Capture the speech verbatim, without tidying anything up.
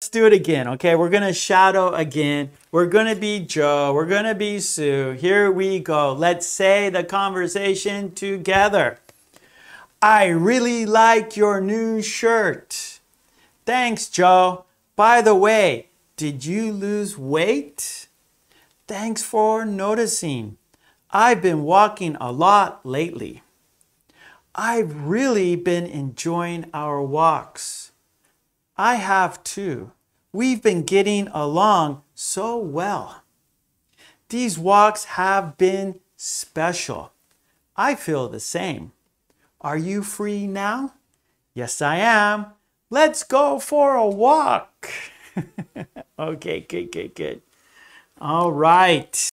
do it again, okay? We're gonna shadow again. We're gonna be Joe. We're gonna be Sue. Here we go. Let's say the conversation together. I really like your new shirt. Thanks, Joe. By the way, did you lose weight? Thanks for noticing. I've been walking a lot lately. I've really been enjoying our walks. I have too. We've been getting along so well. These walks have been special. I feel the same. Are you free now? Yes, I am. Let's go for a walk. Okay, good, good, good. All right.